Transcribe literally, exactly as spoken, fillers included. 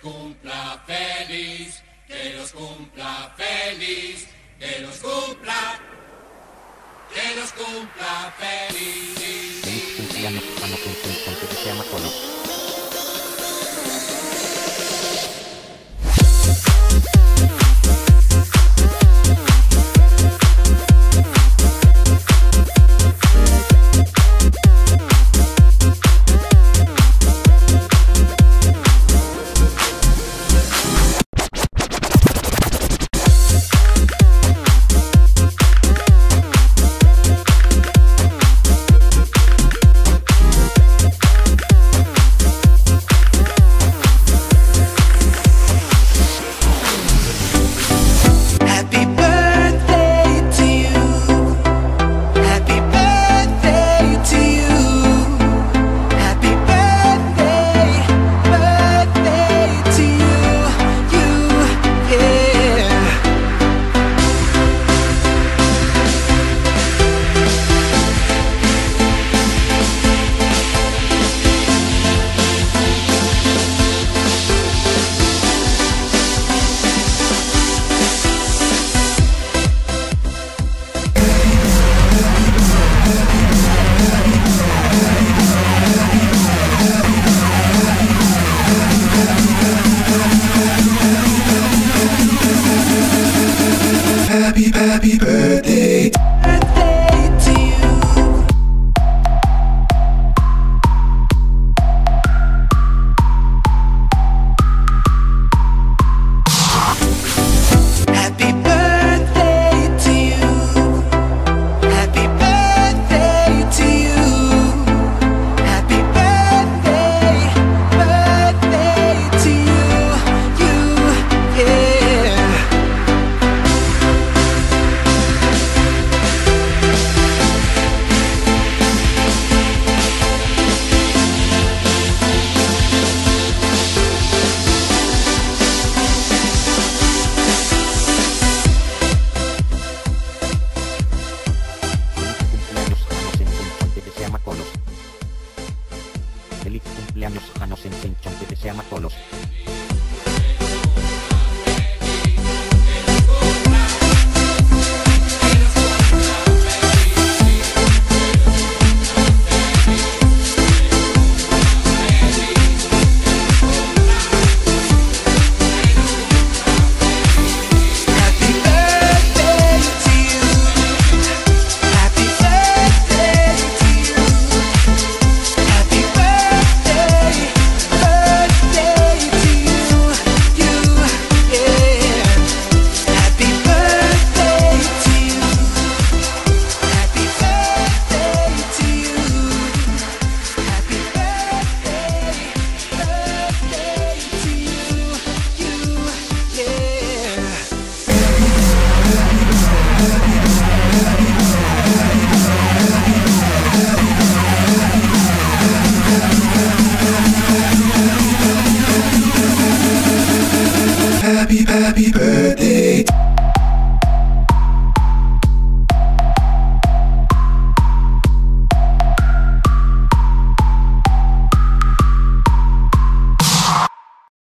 cumpla feliz, que los cumpla feliz, que los cumpla, que los cumpla feliz. Feliz cumpleaños, Juan Ocunción, que te llama Colo. Happy, happy birthday. Birthday to you. Happy birthday to you. Happy birthday to you. Happy birthday, birthday to you. You, yeah. Feliz cumpleaños, Jano Sensenchon, que te llama Colos. Happy birthday to you. Happy birthday to you. Happy birthday, birthday to you. You, yeah. Happy birthday to you. Happy birthday to you. Happy birthday, birthday to you. You, yeah. Happy, happy birthday.